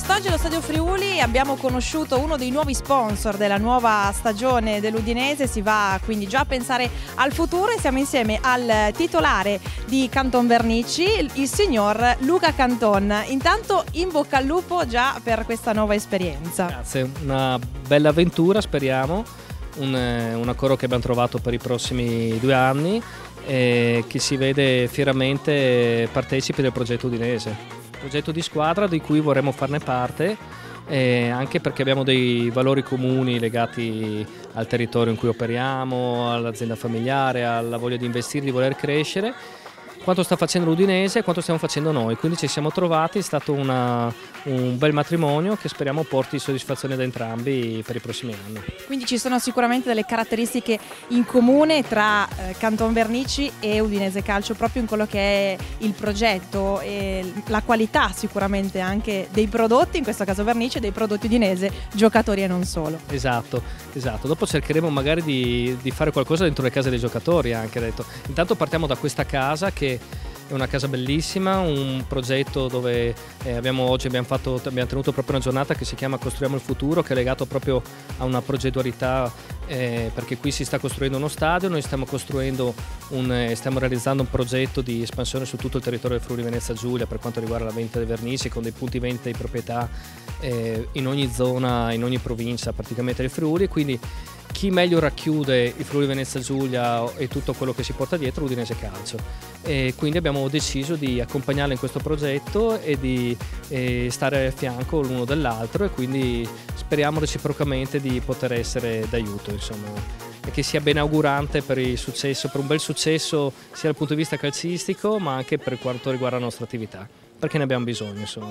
Quest'oggi allo Stadio Friuli abbiamo conosciuto uno dei nuovi sponsor della nuova stagione dell'Udinese, si va quindi già a pensare al futuro e siamo insieme al titolare di Canton Vernici, il signor Luca Canton. Intanto in bocca al lupo già per questa nuova esperienza. Grazie, una bella avventura speriamo, un accordo che abbiamo trovato per i prossimi 2 anni e che si vede fieramente partecipi del progetto udinese. Progetto di squadra di cui vorremmo farne parte, anche perché abbiamo dei valori comuni legati al territorio in cui operiamo, all'azienda familiare, alla voglia di investire, di voler crescere, quanto sta facendo l'Udinese e quanto stiamo facendo noi, quindi ci siamo trovati, è stato un bel matrimonio che speriamo porti soddisfazione ad entrambi per i prossimi anni. Quindi ci sono sicuramente delle caratteristiche in comune tra Canton Vernici e Udinese Calcio, proprio in quello che è il progetto e la qualità sicuramente anche dei prodotti, in questo caso Vernici, dei prodotti udinese, giocatori e non solo. Esatto, dopo cercheremo magari di fare qualcosa dentro le case dei giocatori anche, detto. Intanto partiamo da questa casa che è una casa bellissima, un progetto dove oggi abbiamo tenuto proprio una giornata che si chiama Costruiamo il futuro, che è legato proprio a una progettualità, perché qui si sta costruendo uno stadio, noi stiamo realizzando un progetto di espansione su tutto il territorio del Friuli Venezia Giulia per quanto riguarda la vendita dei vernici, con dei punti vendita di proprietà in ogni zona, in ogni provincia praticamente del Friuli, quindi chi meglio racchiude il Friuli Venezia Giulia e tutto quello che si porta dietro l'Udinese Calcio, e quindi abbiamo deciso di accompagnarla in questo progetto e di stare a fianco l'uno dell'altro, e quindi speriamo reciprocamente di poter essere d'aiuto, insomma, e che sia ben augurante per il successo, per un bel successo sia dal punto di vista calcistico ma anche per quanto riguarda la nostra attività, perché ne abbiamo bisogno, insomma.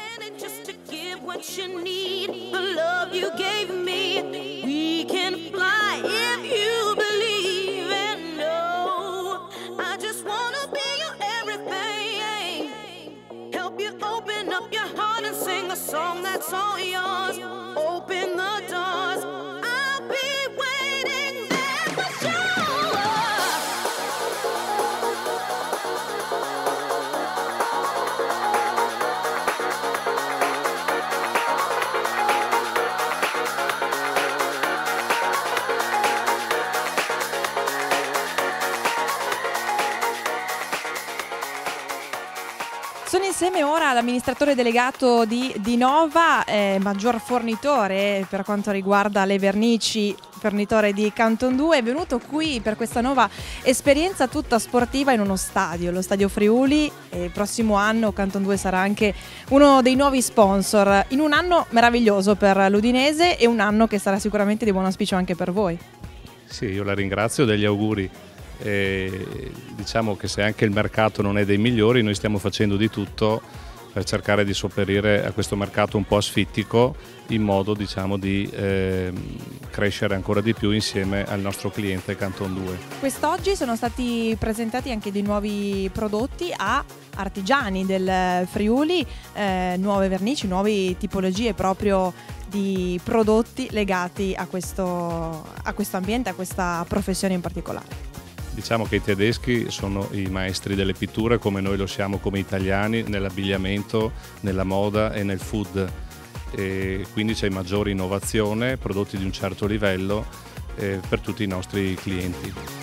Song that's all yours. Open the doors. I'll be waiting there for sure. Sono insieme ora all'amministratore delegato di Dinova, maggior fornitore per quanto riguarda le vernici, fornitore di Canton 2, è venuto qui per questa nuova esperienza tutta sportiva in uno stadio, lo Stadio Friuli, e il prossimo anno Canton 2 sarà anche uno dei nuovi sponsor, in un anno meraviglioso per l'Udinese e un anno che sarà sicuramente di buon auspicio anche per voi. Sì, io la ringrazio degli auguri. Diciamo che se anche il mercato non è dei migliori, noi stiamo facendo di tutto per cercare di sopperire a questo mercato un po' asfittico, in modo, diciamo, di crescere ancora di più insieme al nostro cliente Canton 2. Quest'oggi sono stati presentati anche dei nuovi prodotti a artigiani del Friuli, nuove vernici, nuove tipologie proprio di prodotti legati a questo ambiente, a questa professione in particolare. Diciamo che i tedeschi sono i maestri delle pitture, come noi lo siamo come italiani nell'abbigliamento, nella moda e nel food, e quindi c'è maggiore innovazione, prodotti di un certo livello per tutti i nostri clienti.